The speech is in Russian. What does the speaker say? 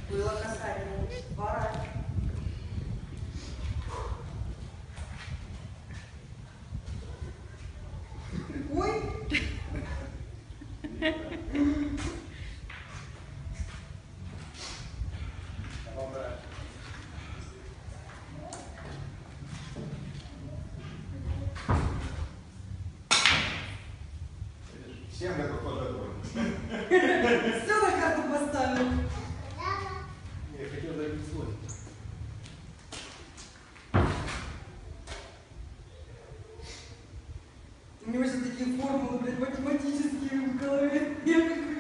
Было касание. 2 раза. Ой! Всем это тоже. Все на карту поставил. Я хотел забить свой. У него же такие формулы, блядь, математические в голове. Я как